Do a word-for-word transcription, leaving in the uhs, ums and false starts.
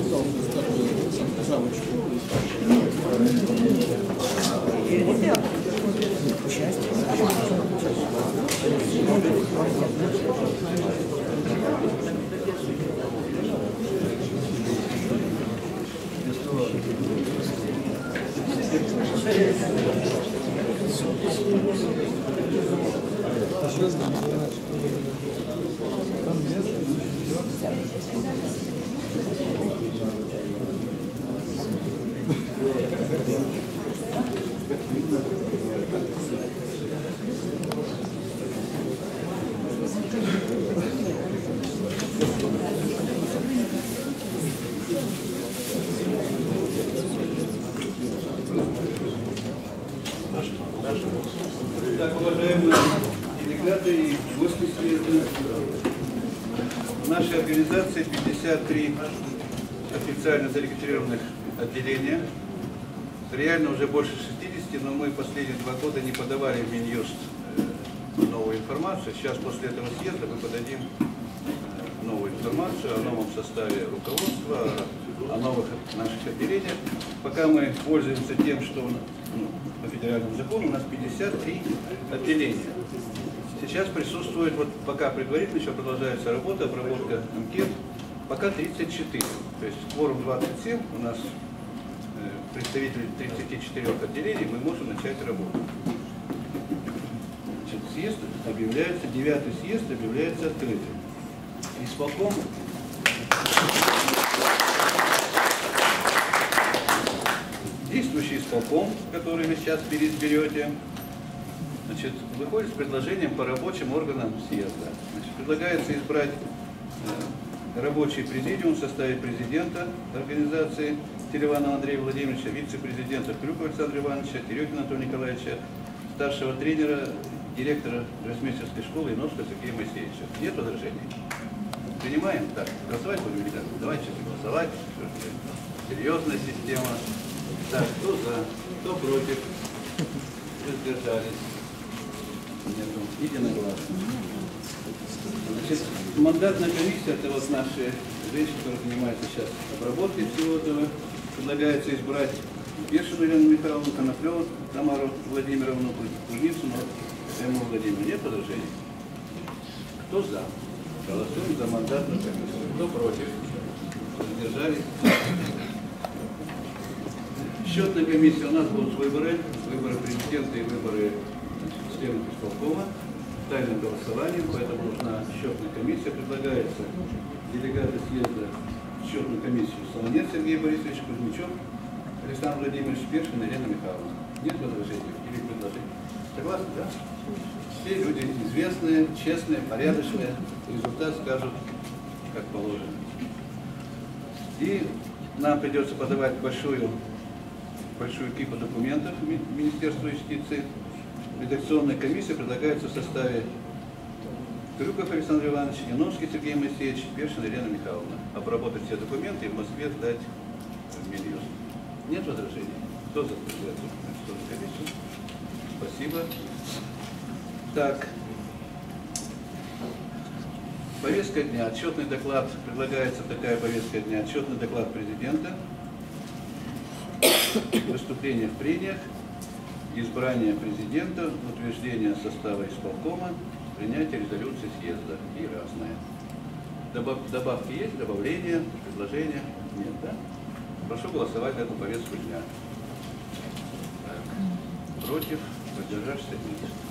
Так, уважаемые делегаты и гости съезда, в нашей организации пятьдесят три официально зарегистрированных отделения. Реально уже больше шестидесяти, но мы последние два года не подавали в Минюст новую информацию. Сейчас после этого съезда мы подадим новую информацию о новом составе руководства, о новых наших отделениях. Пока мы пользуемся тем, что ну, по федеральному закону у нас пятьдесят три отделения. Сейчас присутствует, вот пока предварительно еще продолжается работа, обработка анкет, пока тридцать четыре. То есть кворум двадцать семь, у нас э, представители тридцати четырёх отделений, мы можем начать работу. Значит, съезд объявляется, девятый съезд объявляется открытым. Исполком действующий исполком, который вы сейчас переизберете, значит, выходит с предложением по рабочим органам съезда. Значит, предлагается избрать э, рабочий президиум в составе президента организации Селиванова Андрея Владимировича, вице-президента Крюкова Александра Ивановича, Терехина Анатолия Николаевича, старшего тренера, директора гроссмейстерской школы Яновского Сергея Моисеевича. Нет возражений? Принимаем? Так, голосовать будем, ребята? Давайте голосовать. Серьезная система. Так, кто за, кто против? Воздержались. Нету. Единогласно. Значит, мандатная комиссия, это вот наши женщины, которые занимаются сейчас обработкой всего этого. Предлагается избрать Першину Елену Михайловну, Коноплеву Тамару Владимировну, Куницыну Эмму Владимировну. Нет возражений? Кто за? Голосуем за мандатную комиссию. Кто против? Воздержались. Счетная комиссия, у нас будут выборы, выборы президента и выборы членов исполкома, тайным голосованием, поэтому нужна счетная комиссия. Предлагается делегаты съезда в счетную комиссию Солонец Сергей Борисович, Кузьмичев Александр Владимирович, Першина Елена Михайловна. Нет возражений или предложений? Согласны, да? Все люди известные, честные, порядочные, результат скажут, как положено. И нам придется подавать большую большую кипу документов Министерства юстиции. Редакционная комиссия предлагается в составе Крюков Александр Иванович, Яновский Сергей Моисеевич, Першина Елена Михайловна. Обработать все документы и в Москве сдать в Минюст. Нет возражений? Кто за редакционную комиссию? Спасибо. Так. Повестка дня. Отчетный доклад. Предлагается такая повестка дня. Отчетный доклад президента. Выступление в прениях, избрание президента, утверждение состава исполкома, принятие резолюции съезда и разное. Добав, добавки есть, добавления, предложения? Нет, да? Прошу голосовать за эту повестку дня. Так. Против, воздержавшись, нет.